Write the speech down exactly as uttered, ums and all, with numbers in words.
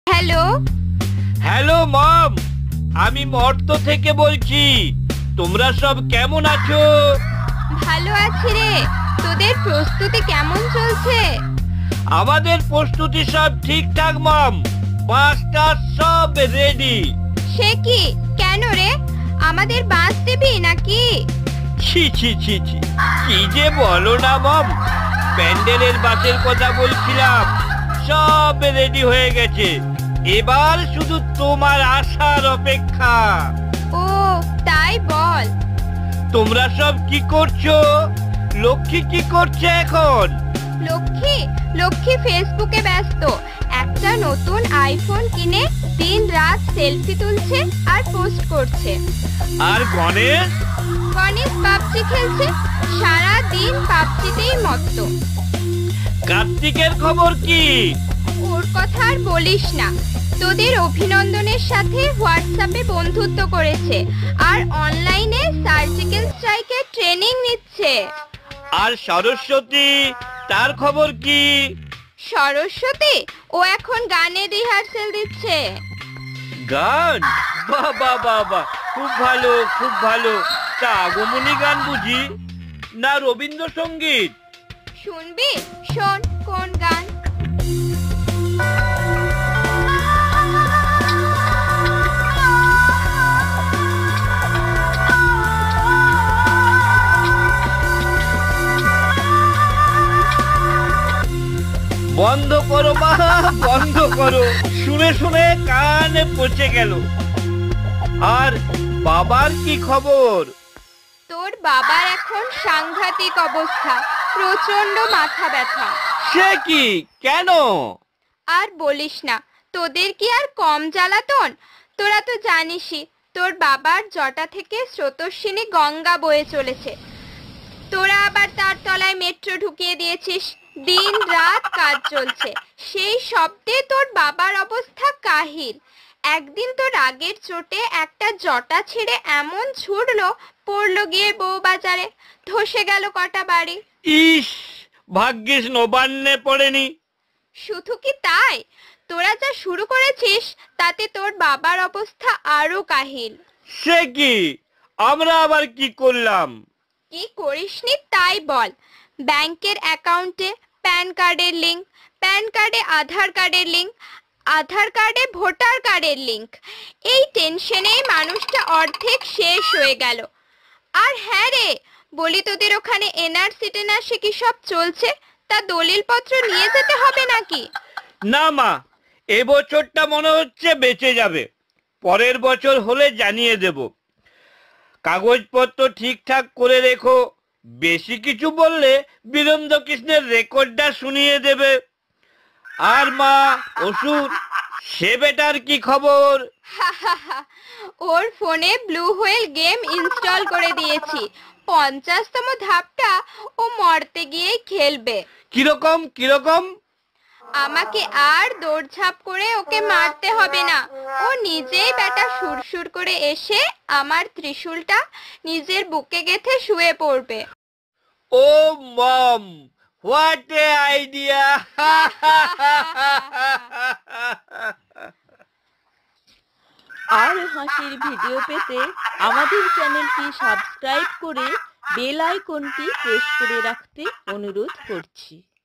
Hello hello মম, আমি মর্ত থেকে বলছি। তোমরা সব কেমন আছো? ভালো আছি রে। তোদের প্রস্তুতি কেমন চলছে? আমাদের প্রস্তুতি সব ঠিকঠাক মম। বাসটা সব রেডি। সে কি? কেন রে? আমাদের বাস দিবি নাকি? ছি ছি ছি ছি, কি যে বলো না মম। প্যান্ডেলের বাসের কথা বলছিলাম, সব রেডি হয়ে গেছে। এবার শুধু তোমার আসার অপেক্ষা। ও তাই বল। তোমরা সব কি করছো? লক্ষ্মী কি করছে এখন? লক্ষ্মী লক্ষ্মী ফেসবুকে ব্যস্ত। একটা নতুন আইফোন কিনে দিন রাত সেলফি তুলছে আর পোস্ট করছে। আর গণেশ? গণেশ পাবজি খেলছে। সারা দিন পাবজিতেই মত্ত। কার্তিকের খবর কি? ওর কথা আর বলিস না। তোদের অভিনন্দনের সাথে হোয়াটসঅ্যাপে বন্ধুত্ব করেছে আর অনলাইনে সার্জিক্যাল স্ট্রাইকের ট্রেনিং নিচ্ছে। আর সরস্বতী, তার খবর কি? সরস্বতী ও এখন গানের রিহার্সেল দিচ্ছে। গান? বাবা বাবা, খুব ভালো খুব ভালো। তা আগমনী গান বুঝি, না রবীন্দ্রসঙ্গীত? শুনবি? শোন কোন গান। বন্ধ করো মা, বন্ধ করো। শুনে শুনে কানে পচে গেল। আর বাবার কি খবর? তোর বাবার এখন সাংঘাতিক অবস্থা, প্রচন্ড মাথা ব্যথা। সে কি? কেন? আর বলিস না, তোদের কি আর কম জ্বালাতন? তোরা তো জানিসই তোর বাবার জটা থেকে স্রোতস্বিনী গঙ্গা বয়ে চলেছে। তোরা আবার তার তলায় মেট্রো ঢুকিয়ে দিয়েছিস। দিন রাত কাজ চলছে, সেই শব্দে তোর বাবার অবস্থা কাহিল। একদিন তো রাগের চোটে একটা জটা ছেড়ে এমন ছুটলো, পড়লো গিয়ে বউ বাজারে, ধসে গেল কটা বাড়ি। ইস, ভাগ্যিস নবান্নে পড়েনি। শুধু কি তাই, তোরা যা শুরু করেছিস তাতে তোর বাবার অবস্থা আরো কাহিল। সে কি? আমরা আবার কি করলাম? কি করিসনি তাই বল। ব্যাংকের অ্যাকাউন্টে প্যান কার্ডের লিংক, প্যান কার্ডে আধার কার্ডের লিংক, আধার কার্ডে ভোটার কার্ডের লিংক। এই টেনশনেই মানুষটা অর্ধেক শেষ হয়ে গেল। আর হ্যাঁ রে, বলি তোদের ওখানে এনআরসি টেনআরসি কি সব চলছে? তা দলিলপত্র নিয়ে যেতে হবে নাকি? না মা, এবছরটা মনে হচ্ছে বেঁচে যাবে। পরের বছর হলে জানিয়ে দেব। কাগজপত্র ঠিকঠাক করে রেখো। বেশি কিছু বললে বীরেন্দ্র কৃষ্ণের রেকর্ডটা শুনিয়ে দেবে। আর মা, ওষুধ, সে বেটার কি খবর? ওর ফোনে ব্লু হোয়েল গেম ইনস্টল করে দিয়েছি। পঞ্চাশতম ধাপটা ও মরতে গিয়েই খেলবে। কিরকম কিরকম? আমাকে আর দৌড়ঝাঁপ করে ওকে মারতে হবে না। ও নিজেই বেটা সুরসুর করে এসে আমার ত্রিশূলটা নিজের বুকে গেঁথে শুয়ে পড়বে। Oh mom, what a idea! আরো হাসির ভিডিও পেতে আমাদের চ্যানেলটি সাবস্ক্রাইব করে বেল আইকনটি প্রেস করে রাখতে অনুরোধ করছি।